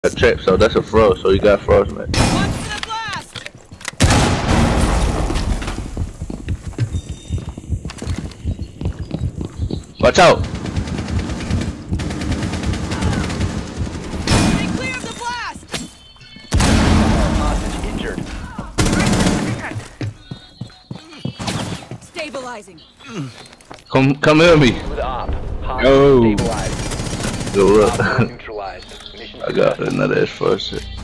A trap, so that's a frost, so you got frost, man. Watch out! Stay clear of the blast! Hostage injured. Stabilizing. Come here me. With op. Hostage Yo. stabilized. Go Op up. neutralized. Mission I got successful. another S4 shit.